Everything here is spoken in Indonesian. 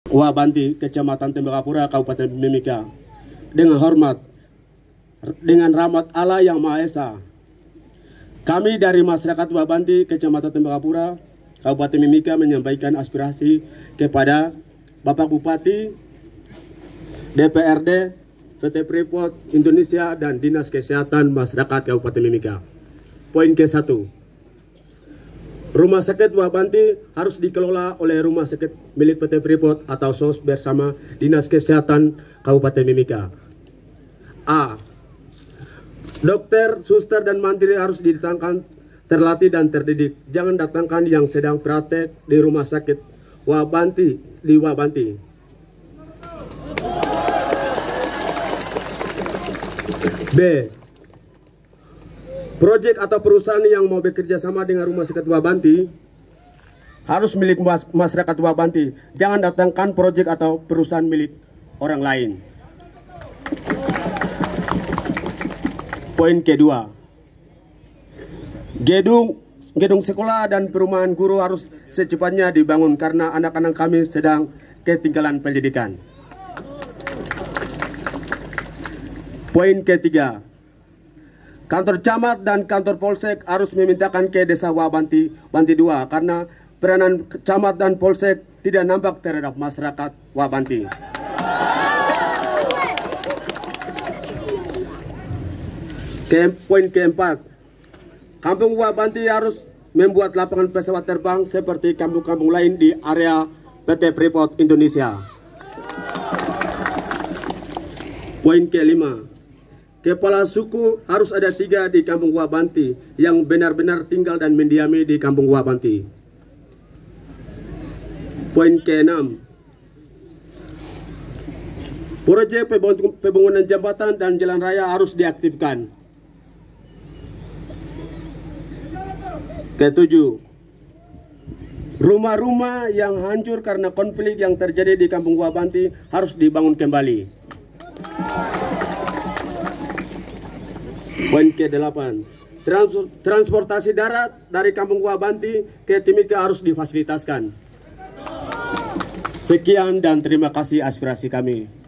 Wabanti, Kecamatan Tembagapura, Kabupaten Mimika. Dengan hormat, dengan rahmat Allah yang Maha Esa, kami dari masyarakat Wabanti, Kecamatan Tembagapura, Kabupaten Mimika menyampaikan aspirasi kepada Bapak Bupati, DPRD, PT Freeport Indonesia, dan Dinas Kesehatan Masyarakat Kabupaten Mimika. Poin ke-1. Rumah sakit Wabanti harus dikelola oleh rumah sakit milik PT Freeport atau SOS bersama Dinas Kesehatan Kabupaten Mimika. A. Dokter, suster, dan mantri harus didatangkan terlatih dan terdidik. Jangan datangkan yang sedang praktek di rumah sakit Wabanti di Wabanti. B. Proyek atau perusahaan yang mau bekerja sama dengan rumah sakit Wabanti harus milik masyarakat Wabanti. Jangan datangkan proyek atau perusahaan milik orang lain. Poin kedua, gedung sekolah dan perumahan guru harus secepatnya dibangun karena anak-anak kami sedang ketinggalan pendidikan. Poin ketiga, kantor camat dan kantor polsek harus memintakan ke desa Wabanti, Banti 2 karena peranan camat dan polsek tidak nampak terhadap masyarakat Wabanti. Poin keempat, Kampung Wabanti harus membuat lapangan pesawat terbang seperti kampung-kampung lain di area PT Freeport Indonesia. Poin kelima, kepala suku harus ada 3 di Kampung Wabanti yang benar-benar tinggal dan mendiami di Kampung Wabanti. Poin ke-6, proyek pembangunan jembatan dan jalan raya harus diaktifkan. Ke-7, rumah-rumah yang hancur karena konflik yang terjadi di Kampung Wabanti harus dibangun kembali. Poin ke-8, transportasi darat dari Kampung Wabanti ke Timika harus difasilitaskan. Sekian dan terima kasih aspirasi kami.